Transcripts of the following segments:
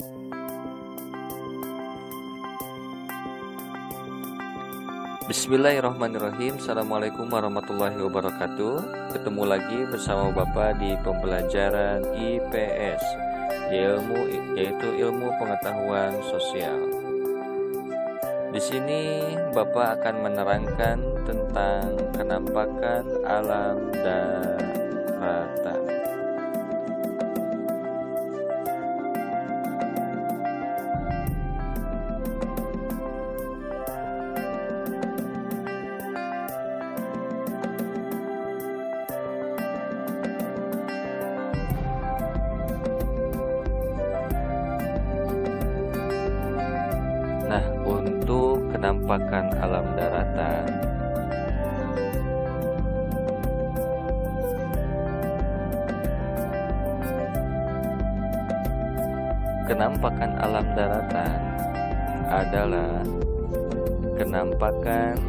Bismillahirrahmanirrahim. Assalamualaikum warahmatullahi wabarakatuh. Ketemu lagi bersama Bapak di pembelajaran IPS, yaitu ilmu pengetahuan sosial. Di sini Bapak akan menerangkan tentang kenampakan alam daratan. Nah, untuk kenampakan alam daratan, kenampakan alam daratan adalah kenampakan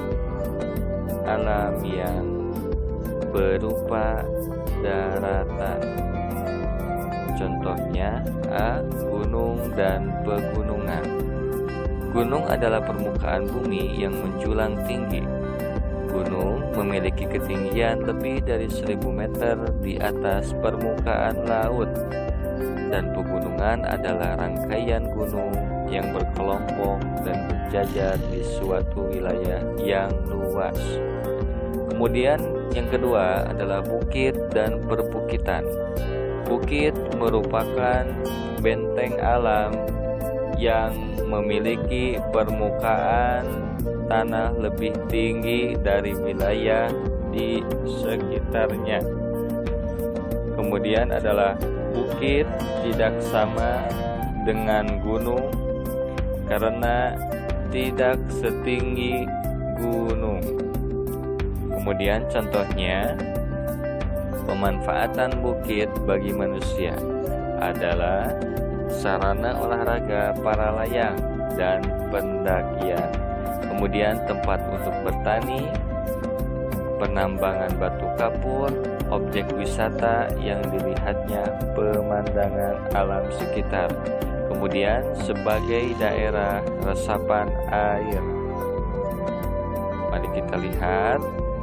alam yang berupa daratan. Contohnya A. Gunung dan pegunungan. Gunung adalah permukaan bumi yang menjulang tinggi. Gunung memiliki ketinggian lebih dari 1000 meter di atas permukaan laut. Dan pegunungan adalah rangkaian gunung yang berkelompok dan berjajar di suatu wilayah yang luas. Kemudian yang kedua adalah bukit dan perbukitan. Bukit merupakan benteng alam yang memiliki permukaan tanah lebih tinggi dari wilayah di sekitarnya. Kemudian adalah bukit tidak sama dengan gunung karena tidak setinggi gunung. Kemudian contohnya, pemanfaatan bukit bagi manusia adalah sarana olahraga para layang dan pendakian. Kemudian tempat untuk bertani, penambangan batu kapur, objek wisata yang dilihatnya pemandangan alam sekitar. Kemudian sebagai daerah resapan air. Mari kita lihat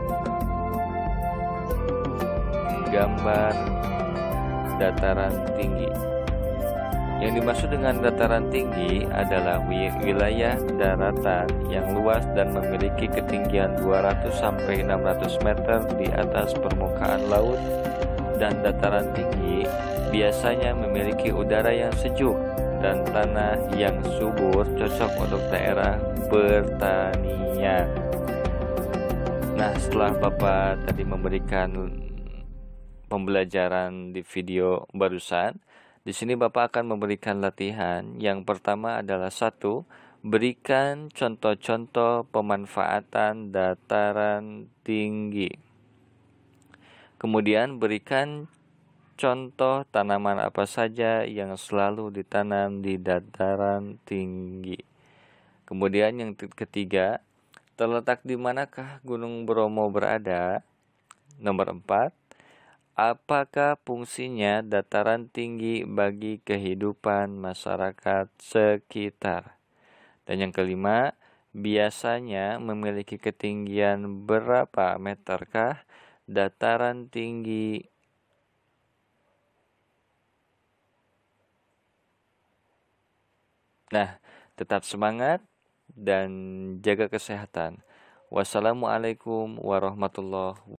gambar dataran tinggi. Yang dimaksud dengan dataran tinggi adalah wilayah daratan yang luas dan memiliki ketinggian 200 sampai 600 meter di atas permukaan laut, dan dataran tinggi biasanya memiliki udara yang sejuk dan tanah yang subur, cocok untuk daerah pertanian. Nah, setelah Bapak tadi memberikan pembelajaran di video barusan, di sini Bapak akan memberikan latihan. Yang pertama adalah 1. Berikan contoh-contoh pemanfaatan dataran tinggi. Kemudian berikan contoh tanaman apa saja yang selalu ditanam di dataran tinggi. Kemudian yang ketiga, terletak di manakah Gunung Bromo berada? Nomor 4. Apakah fungsinya dataran tinggi bagi kehidupan masyarakat sekitar? Dan yang kelima, biasanya memiliki ketinggian berapa meterkah dataran tinggi? Nah, tetap semangat dan jaga kesehatan. Wassalamualaikum warahmatullahi wabarakatuh.